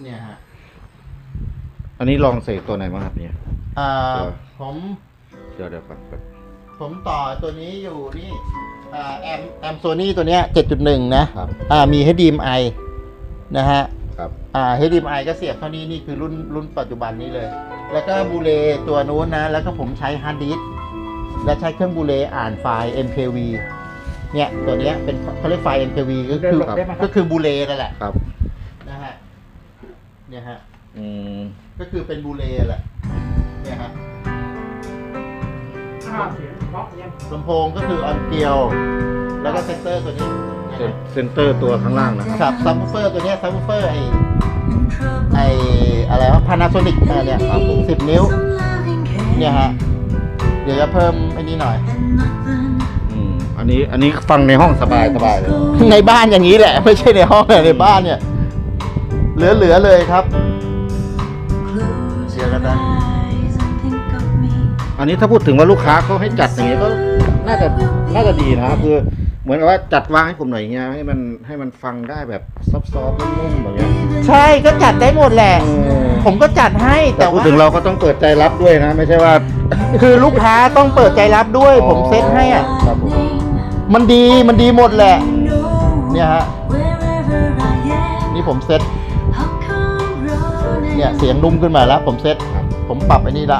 เนี่ยฮะอันนี้ลองใส่ตัวไหนบ้างครับเนี่ยผมเดี๋ยวผมต่อตัวนี้อยู่นี่แอมโซนี่ตัวเนี้ย 7.1 นะครับมี HDMI นะฮะครับ HDMI ก็เสียบเท่านี้นี่คือรุ่นปัจจุบันนี้เลย แล้วก็บูเลตัวนู้นนะแล้วก็ผมใช้ฮาร์ดดิสก์และใช้เครื่องบูเลอ่านไฟล์ MKV เนี่ยตัวเนี้ยเป็นเขาเรียกไฟล์ MKV ก็คือบูเลนั่นแหละครับนะฮะเนี่ยฮะก็คือเป็นบูเลแหละเนี่ยฮะลำโพงก็คือออนเกียวแล้วก็เซนเตอร์ตัวนี้เซนเตอร์ตัวข้างล่างนะครับซับวูฟเฟอร์ตัวนี้ซับวูฟเฟอร์ไออะไรวะ Panasonic เนี่ย10 นิ้วเนี่ยฮะเดี๋ยวจะเพิ่มไอ้นี้หน่อยอันนี้ฟังในห้องสบายเลยในบ้านอย่างนี้แหละไม่ใช่ในห้องในบ้านเนี่ยเหลือเลยครับเสียกันนะอันนี้ถ้าพูดถึงว่าลูกค้าเขาให้จัดอย่างนี้ก็น่าจะดีนะคือเหมือนกับว่าจัดวางให้ผมหน่อยเงี้ยให้มันฟังได้แบบซอฟต์นุ่มๆแบบนี้ใช่ก็จัดได้หมดแหละผมก็จัดให้แต่พูดถึงเราก็ต้องเปิดใจรับด้วยนะไม่ใช่ว่าคือลูกค้าต้องเปิดใจรับด้วยผมเซ็ตให้อ่ะมันดีหมดแหละเนี่ยฮะนี่ผมเซ็ตเนี่ยเสียงนุ่มขึ้นมาแล้วผมเซ็ตผมปรับไอ้นี่ละ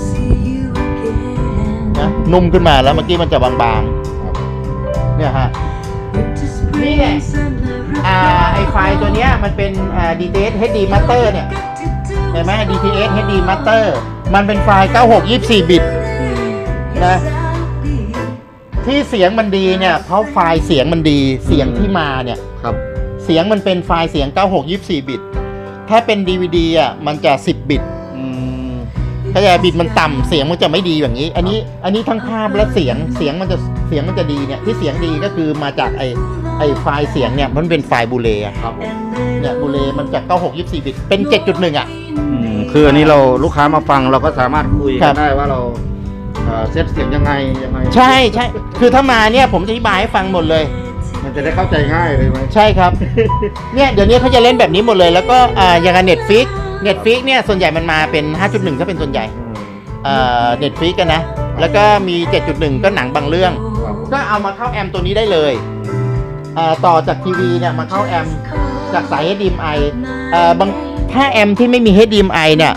นะนุ่มขึ้นมาแล้วเมื่อกี้มันจะบางๆเนี่ยฮะนี่แหละไอไฟล์ตัวเนี้ยมันเป็นDTS HD Master เนี่ยเห็นไหม DTS HD Master มันเป็นไฟล์96 24 บิตนะที่เสียงมันดีเนี่ยเพราะไฟล์เสียงมันดีเสียงที่มาเนี่ยครับเสียงมันเป็นไฟล์เสียง96 24 บิตถ้าเป็น DVD อ่ะมันจะ10 บิตถ้าจะบิตมันต่ำเสียงมันจะไม่ดีอย่างนี้อันนี้ทั้งภาพและเสียงมันจะดีเนี่ยที่เสียงดีก็คือมาจากไอไฟล์เสียงเนี่ยมันเป็นไฟล์บูเลครับเนี่ยบูเลมันจาก96 24 บิตเป็น 7.1 อ่ะคืออันนี้เราลูกค้ามาฟังเราก็สามารถคุยกันได้ว่าเราเซตเสียงยังไงใช่คือถ้ามาเนี่ยผมจะอธิบายให้ฟังหมดเลยมันจะได้เข้าใจง่ายเลยไหมใช่ครับเนี่ยเดี๋ยวนี้เขาจะเล่นแบบนี้หมดเลยแล้วก็อย่างNetflixเนี่ยส่วนใหญ่มันมาเป็น 5.1 ถ้าเป็นส่วนใหญ่Netflix กันนะแล้วก็มี 7.1 ก็หนังบางเรื่องก็เอามาเข้าแอมตัวนี้ได้เลยต่อจากทีวีเนี่ยมาเข้าแอมจากสาย HDMI บางถ้าแอมที่ไม่มี HDMI เนี่ย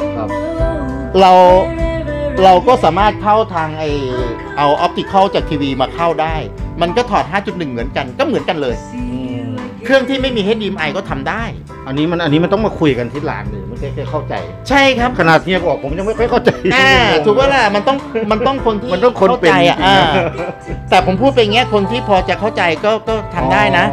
เราก็สามารถเข้าทางเอาออปติคอลจากทีวีมาเข้าได้มันก็ถอด 5.1 เหมือนกันก็เหมือนกันเลยเครื่องที่ไม่มี HDMI ก็ทำได้อันนี้มันต้องมาคุยกันที่ร้านเลยไม่ใช่แค่เข้าใจใช่ครับขนาดเฮียบอกผมยังไม่ค่อยเข้าใจถูกว่าล่ะมันต้องคนที่เข้าใจแต่ผมพูดไปอย่างเงี้ยคนที่พอจะเข้าใจก็ทำได้นะ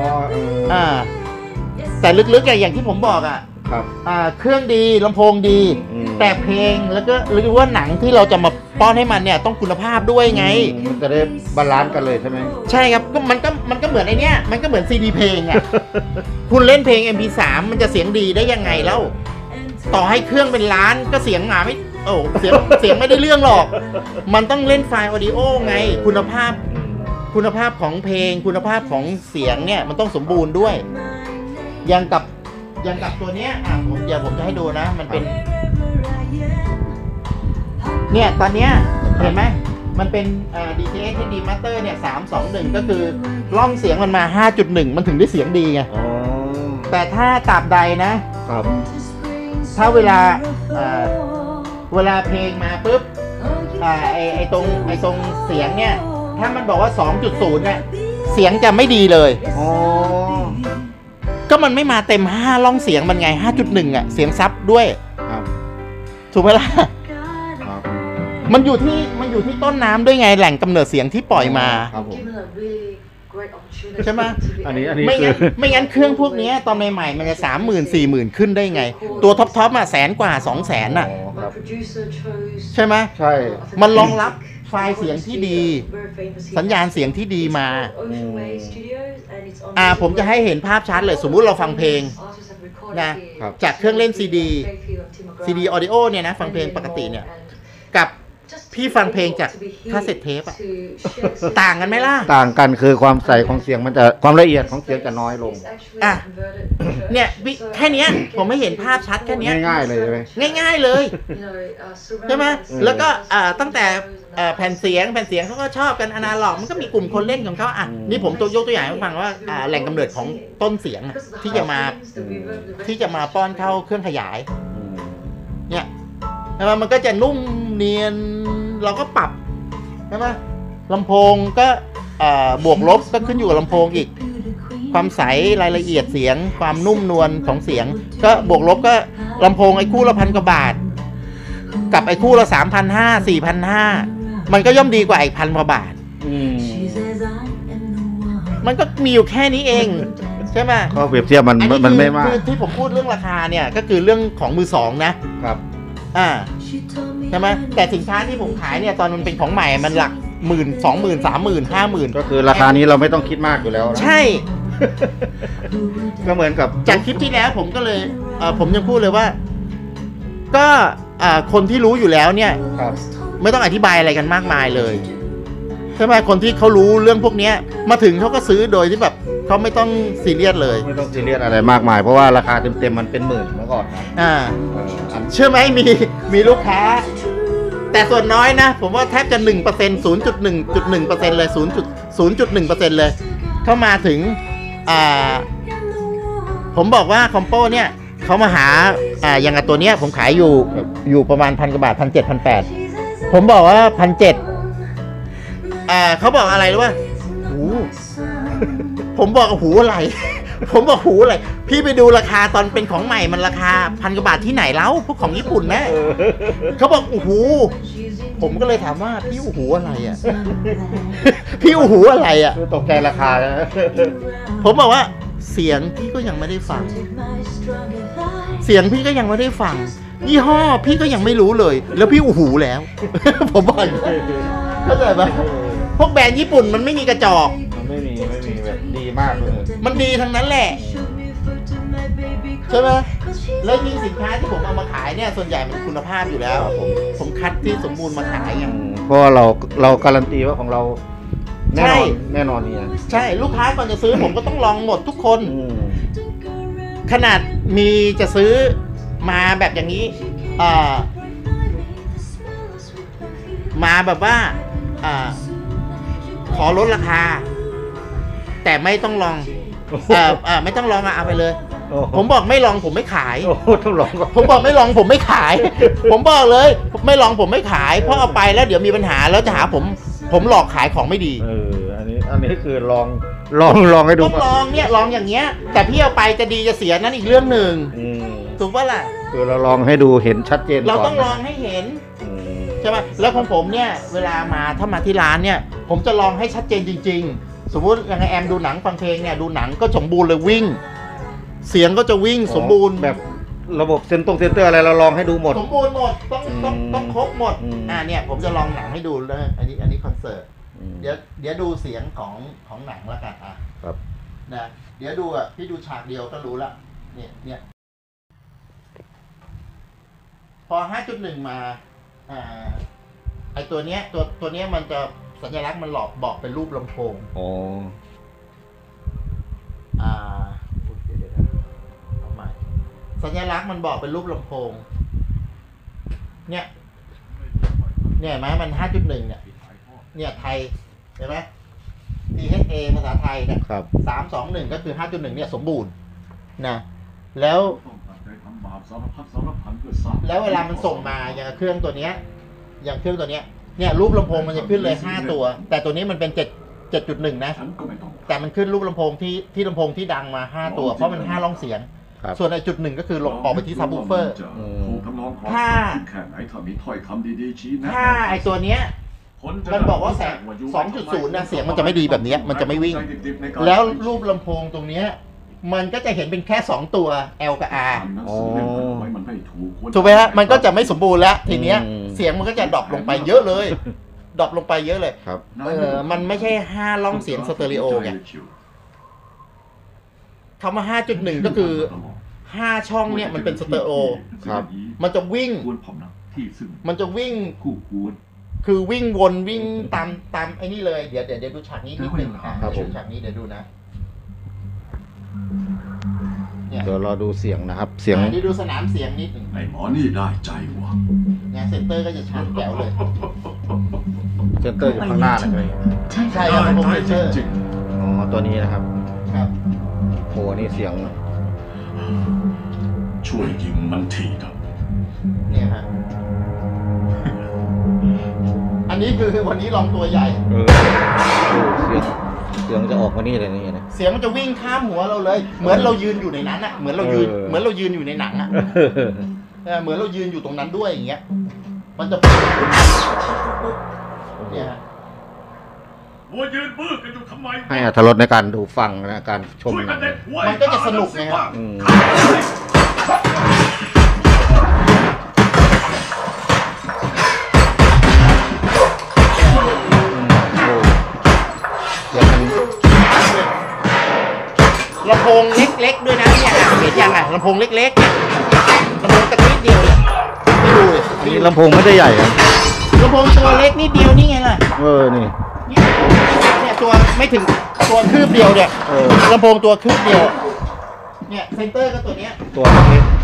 แต่ลึกๆอย่างที่ผมบอกเครื่องดีลำโพงดีแต่เพลงแล้วก็หรือว่าหนังที่เราจะมาป้อนให้มันเนี่ยต้องคุณภาพด้วยไงมันจะได้บาลานซ์กันเลยใช่ไหมใช่ครับมันก็เหมือนไอเนี้ยมันก็เหมือนซีดีเพลงอ่ะคุณเล่นเพลง MP3 มันจะเสียงดีได้ยังไงแล้วต่อให้เครื่องเป็นล้านก็เสียงหมาไม่เสียงไม่ได้เรื่องหรอกมันต้องเล่นไฟล์ออดิโอไงคุณภาพของเพลงคุณภาพของเสียงเนี่ยมันต้องสมบูรณ์ด้วยอย่างกับตัวเนี้ยผมจะให้ดูนะมันเป็นเนี่ยตอนเนี้ยเห็นไหมมันเป็นDTS HD Master เนี่ย321ก็คือร่องเสียงมันมา 5.1 มันถึงได้เสียงดีไงแต่ถ้าตราบใดนะครับถ้าเวลาเพลงมาปุ๊บไอตรงเสียงเนี่ยถ้ามันบอกว่า 2.0 เนี่ยเสียงจะไม่ดีเลยก็มันไม่มาเต็ม5ร่องเสียงมันไง 5.1 อ่ะเสียงซับด้วยถูกไหมล่ะมันอยู่ที่ต้นน้ำด้วยไงแหล่งกำเนิดเสียงที่ปล่อยมาใช่ไหมอันนี้ไม่งั้นเครื่องพวกนี้ตอนใหม่ๆมันจะ 30,000 40,000 ขึ้นได้ไงตัวท็อปอ่ะ100,000 กว่า 200,000 อ่ะใช่ไหมใช่มันรองรับไฟล์เสียงที่ดีสัญญาณเสียงที่ดีมาผมจะให้เห็นภาพชัดเลยสมมุติเราฟังเพลงนะจากเครื่องเล่นซีดีออดิโอเนี่ยนะฟังเพลงปกติเนี่ยกับพี่ฟังเพลงจากคาสเซ็ตเทปอะต่างกันไหมล่ะต่างกันคือความใสของเสียงมันจะความละเอียดของเสียงจะน้อยลงอ่ะเนี่ยแค่เนี้ยผมไม่เห็นภาพชัดแค่เนี้ยง่ายๆเลยใช่ไหมง่ายๆเลยใช่ไหมแล้วก็ตั้งแต่แผ่นเสียงเขาก็ชอบกันอนาล็อกมันก็มีกลุ่มคนเล่นของเขาอ่ะนี่ผมยกตัวอย่างให้ฟังว่าแหล่งกำเนิดของต้นเสียงอะที่จะมาป้อนเข้าเครื่องขยายเนี่ยใช่ไหมมันก็จะนุ่มเนียนเราก็ปรับใช่ไหมลำโพงก็บวกลบก็ขึ้นอยู่กับลำโพงอีกความใสรายละเอียดเสียงความนุ่มนวลของเสียงก็บวกลบก็ลำโพงไอ้คู่ละ1,000 กว่าบาทกับไอ้คู่ละ3,500 4,500มันก็ย่อมดีกว่าอีก1,000 กว่าบาทมันก็มีอยู่แค่นี้เองใช่ไหมก็เปรียบเทียบมันไม่มากคือที่ผมพูดเรื่องราคาเนี่ยก็คือเรื่องของมือสองนะครับใช่ไหมแต่สินค้าที่ผมขายเนี่ยตอนมันเป็นของใหม่มันหลัก10,000 20,000 30,000 50,000 ก็คือราคานี้เราไม่ต้องคิดมากอยู่แล้วนะใช่ก็เหมือนกับจากคลิปที่แล้วผมก็เลยผมยังพูดเลยว่าก็คนที่รู้อยู่แล้วเนี่ยครับไม่ต้องอธิบายอะไรกันมากมายเลยใช่ไหมคนที่เขารู้เรื่องพวกนี้มาถึงเขาก็ซื้อโดยที่แบบเขาไม่ต้องซีเรียสเลยไม่ต้องซีเรียสอะไรมากมายเพราะว่าราคาเต็มๆมันเป็นหมื่นเมื่อก่อนนะเชื่อไหมมีลูกค้าแต่ส่วนน้อยนะผมว่าแทบจะ 1% 0.1% เลย 0.1% เลยเข้ามาถึงผมบอกว่าคอมโป้เนี่ยเขามาหาอย่างตัวเนี้ยผมขายอยู่ประมาณ1,000 กว่าบาท 1,700 1,800ผมบอกว่า 1,700เขาบอกอะไรรู้ป่ะหูผมบอกหูอะไร ผมบอกหูอะไรพี่ไปดูราคาตอนเป็นของใหม่มันราคา1,000 กว่าบาทที่ไหนแล้วพวกของญี่ปุ่นนะเขาบอกโอ้โหผมก็เลยถามว่าพี่โอ้โหอะไรอ่ะ พี่โอ้โหอะไรอ่ะตกใจราคานะผมบอกว่าเสียงพี่ก็ยังไม่ได้ฟังเสียงพี่ก็ยังไม่ได้ฟังยี่ห้อพี่ก็ยังไม่รู้เลยแล้วพี่โอ้โหแล้ว ผมบอกเข้าใจปะพวกแบรนด์ญี่ปุ่นมันไม่มีกระจอกไม่มีแบบดีมากเลยมันดีทั้งนั้นแหละใช่ไหมแล้วยิ่งสินค้าที่ผมเอามาขายเนี่ยส่วนใหญ่มันคุณภาพอยู่แล้วผมคัดที่สมบูรณ์มาขายไงเพราะเราการันตีว่าของเราแน่นอนนี่นะใช่ลูกค้าก่อนจะซื้อผมก็ต้องลองหมดทุกคนขนาดมีจะซื้อมาแบบอย่างนี้มาแบบว่าขอลดราคาแต่ไม่ต้องลองไม่ต้องลองเอาไปเลยผมบอกไม่ลองผมไม่ขายต้องลองผมบอกไม่ลองผมไม่ขาย ผมบอกเลยไม่ลองผมไม่ขายเพราะเอาไปแล้วเดี๋ยวมีปัญหาแล้วจะหาผมหลอกขายของไม่ดีอันนี้คือลองให้ดูต้องลองเนี่ยลองอย่างเงี้ยแต่พี่เอาไปจะดีจะเสียนั่นอีกเรื่องหนึ่งถูกป่ะล่ะคือเราลองให้ดูเห็นชัดเจนเราต้องลองให้เห็นใช่ไหมแล้วของผมเนี่ยเวลาถ้ามาที่ร้านเนี่ยผมจะลองให้ชัดเจนจริงๆสมมุติอย่างไงแอมดูหนังฟังเพลงเนี่ยดูหนังก็สมบูรณ์เลยวิ่งเสียงก็จะวิ่งสมบูรณ์แบบระบบเซนเตอร์อะไรเราลองให้ดูหมดสมบูรณ์หมดต้องครบหมดเนี่ยผมจะลองหนังให้ดูเลยอันนี้คอนเสิร์ตเดี๋ยวดูเสียงของหนังแล้วกันครับนะเดี๋ยวดูพี่ดูฉากเดียวก็รู้ละเนี่ยพอ 5.1 มาไอตัวเนี้ยตัวเนี้ยมันจะสัญลักษณ์มันบอกเป็นรูปลำโพงสัญลักษณ์มันบอกเป็นรูปลำโพงเนี่ยไหมมัน 5.1 เนี่ยไทยเห็นไหม THA ภาษาไทยนะครับ321ก็คือ 5.1 เนี่ยสมบูรณ์นะแล้วเวลามันส่งมาอย่างเครื่องตัวเนี้ยเนี่ยรูปลำโพงมันจะขึ้นเลย5ตัวแต่ตัวนี้มันเป็น7.1 นะแต่มันขึ้นรูปลำโพงที่ลำโพงที่ดังมา5ตัวเพราะมัน5ร่องเสียงส่วนไอ้จุด1ก็คือลงออกไปที่ซับวูฟเฟอร์ถ้าไอ้ตัวเนี้ยมันบอกว่าแสง 2.0 นะเสียงมันจะไม่ดีแบบนี้มันจะไม่วิ่งแล้วรูปลำโพงตรงเนี้ยมันก็จะเห็นเป็นแค่2ตัว L กับ R ถูกไหมฮะมันก็จะไม่สมบูรณ์แล้วทีเนี้ยเสียงมันก็จะดรอปลงไปเยอะเลยครับมันไม่ใช่5ร่องเสียงสเตอริโอไงคำว่า 5.1 ก็คือ5ช่องเนี่ยมันเป็นสเตอริโอครับมันจะวิ่งคือวิ่งวนวิ่งตามไอ้นี่เลยเดี๋ยวดูฉากนี้นิดนึงดูฉากนี้เดี๋ยวดูนะเนี่ยเดี๋ยวรอดูเสียงนะครับ เสียงนี่ดูสนามเสียงนิดหนึ่งไอ้หมอนี่ได้ใจว่ะเนี่ยเซนเตอร์ก็จะชัดแจ๋วเลยเซนเตอร์อยู่ข้างหน้าเลยใช่ครับผมเซนเตอร์จริงอ๋อตัวนี้นะครับครับโหนี่เสียงๆช่วยยิงมันทีเถอะเนี่ยฮะอันนี้คือวันนี้ลองตัวใหญ่เสียงจะออกมานี่เลยนี่นะเสียงมันจะวิ่งข้ามหัวเราเลย เหมือนเรายืนอยู่ในนั้นอะเหมือนเรายืนอยู่ในหนังอะเหมือนเรายืนอยู่ตรงนั้นด้วยอย่างเงี้ย มันจะเนี่ยฮะวัวยืนบื้อกันอยู่ทำไมให้อรรถรสในการดูฟังนะการชมช่วยหกันันงเด็ดหัวมันก็จะสนุกไงครับอืม เสียงมันลำโพงเล็กๆด้วยนะเนี่ยเห็นยังอ่ะลำโพงเล็กๆเนี่ยลำโพงตะกี้เดียวเนี่ยไม่ดูเลยอันนี้ลำโพงไม่ได้ใหญ่อะลำโพงตัวเล็กนิดเดียวนี่ไงล่ะนี่เนี่ยตัวไม่ถึงตัวคืบเดียวเนี่ย ลำโพงตัวคืบเดียว เนี่ยเซนเตอร์ก็ตัวเนี้ยตัวเล็ก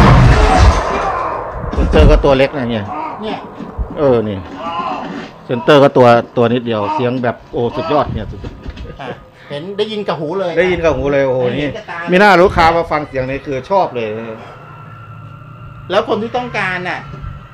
เซนเตอร์ก็ตัวเล็กนะเนี่ยเนี่ยนี่เซนเตอร์ก็ตัวนิดเดียวเสียงแบบโอ้สุดยอดเนี่ยสุดยอดอ่ะเห็นได้ยินกับหูเลยได้ยินกับหูเลยโอ้โหนี่มีหน้าลูกค้ามาฟังเสียงนี้คือชอบเลยแล้วคนที่ต้องการน่ะ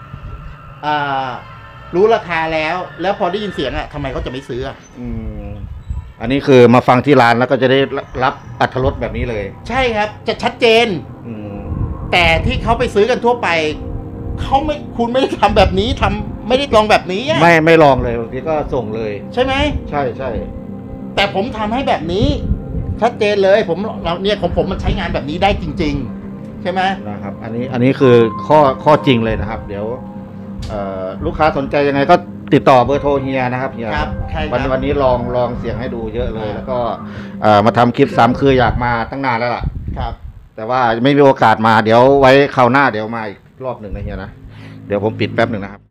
รู้ราคาแล้วพอได้ยินเสียงอ่ะทำไมเขาจะไม่ซื้ออ่ะอันนี้คือมาฟังที่ร้านแล้วก็จะได้รับอรรถรสแบบนี้เลยใช่ครับ จะชัดเจน แต่ที่เขาไปซื้อกันทั่วไปเขาไม่คุณไม่ได้ทำแบบนี้ไม่ได้ลองแบบนี้อะไม่ลองเลยบางทีก็ส่งเลยใช่ไหมใช่แต่ผมทำให้แบบนี้ ชัดเจนเลยเนี่ยของผมมันใช้งานแบบนี้ได้จริง ๆ ใช่ไหมนะครับ อันนี้คือข้อจริงเลยนะครับ เดี๋ยวลูกค้าสนใจยังไงก็ติดต่อเบอร์โทรเฮียนะครับเฮียครับใช่ครับวันนี้ลองเสียงให้ดูเยอะเลย แล้วก็มาทำคลิปซ้ำคืออยากมาตั้งนานแล้วล่ะครับแต่ว่าไม่มีโอกาสมาเดี๋ยวไว้คราวหน้าเดี๋ยวมาอีกรอบหนึ่งนะเฮียนะเดี๋ยวผมปิดแป๊บหนึ่งนะครับ